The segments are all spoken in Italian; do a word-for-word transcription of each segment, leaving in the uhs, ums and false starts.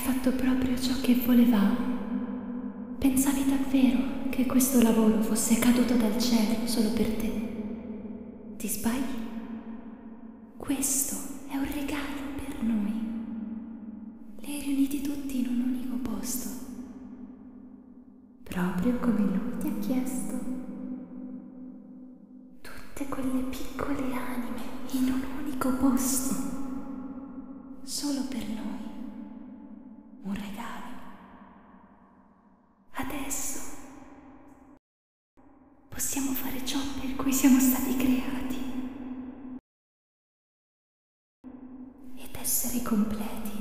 fatto proprio ciò che volevamo. Pensavi davvero che questo lavoro fosse caduto dal cielo solo per te? Ti sbagli? Questo è un regalo per noi. Li hai riuniti tutti in un unico posto, proprio come lui ti ha chiesto. Tutte quelle piccole anime in un unico posto, solo per noi. Un regalo. Adesso possiamo fare ciò per cui siamo stati creati ed essere completi.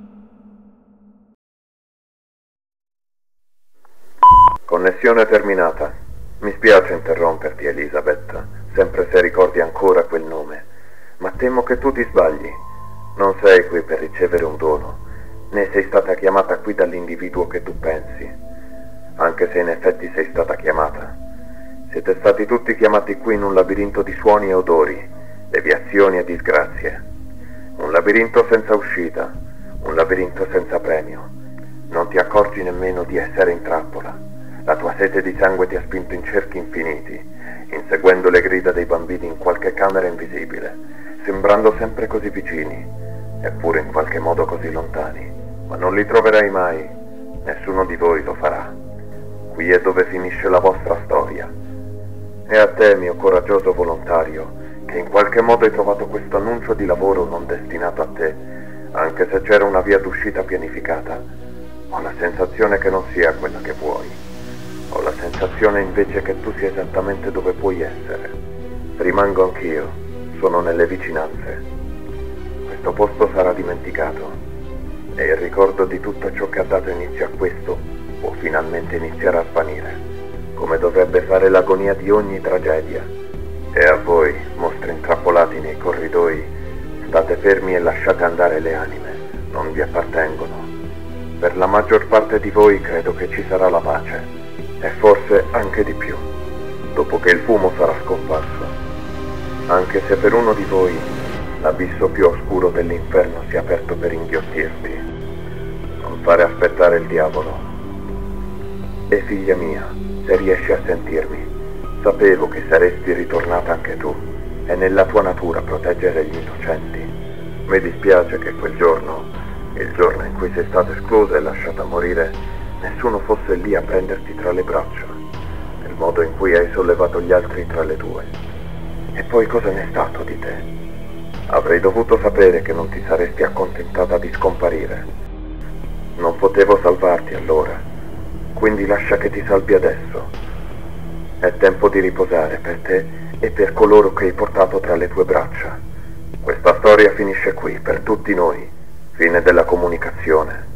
Connessione terminata. Mi spiace interromperti, Elisabeth, sempre se ricordi ancora quel nome, ma temo che tu ti sbagli. Non sei qui per ricevere un dono, né sei stata chiamata qui dall'individuo che tu pensi, anche se in effetti sei stata chiamata. Siete stati tutti chiamati qui in un labirinto di suoni e odori, deviazioni e disgrazie. Un labirinto senza uscita, un labirinto senza premio. Non ti accorgi nemmeno di essere in trappola. La tua sete di sangue ti ha spinto in cerchi infiniti, inseguendo le grida dei bambini in qualche camera invisibile, sembrando sempre così vicini, eppure in qualche modo così lontani. Ma non li troverai mai, nessuno di voi lo farà. Qui è dove finisce la vostra storia. E a te, mio coraggioso volontario, che in qualche modo hai trovato questo annuncio di lavoro non destinato a te, anche se c'era una via d'uscita pianificata, ho la sensazione che non sia quella che vuoi. Ho la sensazione invece che tu sia esattamente dove puoi essere. Rimango anch'io, sono nelle vicinanze. Questo posto sarà dimenticato e il ricordo di tutto ciò che ha dato inizio a questo può finalmente iniziare a svanire, come dovrebbe fare l'agonia di ogni tragedia. E a voi, mostri intrappolati nei corridoi, state fermi e lasciate andare le anime, non vi appartengono. Per la maggior parte di voi credo che ci sarà la pace. E forse anche di più, dopo che il fumo sarà scomparso. Anche se per uno di voi l'abisso più oscuro dell'inferno si è aperto per inghiottirti. Non fare aspettare il diavolo. E figlia mia, se riesci a sentirmi, sapevo che saresti ritornata anche tu. È nella tua natura proteggere gli innocenti. Mi dispiace che quel giorno, il giorno in cui sei stata esclusa e lasciata morire, nessuno fosse lì a prenderti tra le braccia, nel modo in cui hai sollevato gli altri tra le tue. E poi cosa n'è stato di te? Avrei dovuto sapere che non ti saresti accontentata di scomparire. Non potevo salvarti allora, quindi lascia che ti salvi adesso. È tempo di riposare per te e per coloro che hai portato tra le tue braccia. Questa storia finisce qui, per tutti noi. Fine della comunicazione.